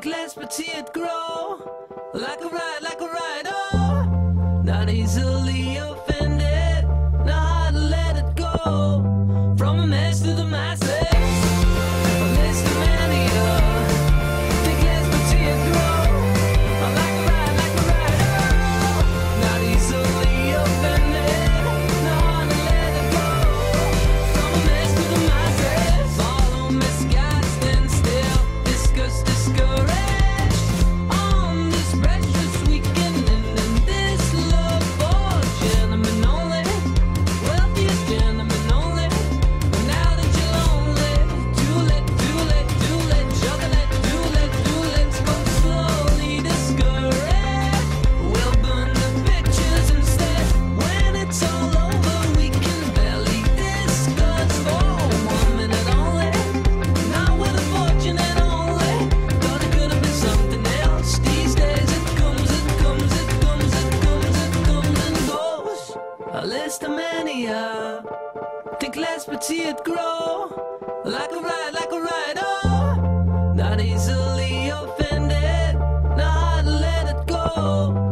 less, but see it grow like a ride, oh, not easily offended, not hard to let it go, from a mess to the masses, a list of mania, think less, but see it grow like a ride, oh, not easily offended, not hard to let it go, from a mess to the masses, follow misguided, stand still, discuss, discouraged, on this precious weekend, and in this love for gentlemen only, wealthiest gentlemen only, but now that you're lonely, too late, juggle it, let's go slowly, discouraged, we'll burn the pictures instead, when it's all over, we can barely discuss, for 1 minute only, not with a fortune and only, thought it could have been something else, these days it comes and goes, a list of mania, think less but see it grow, like a ride, oh, not easily offended, not hard to let it go.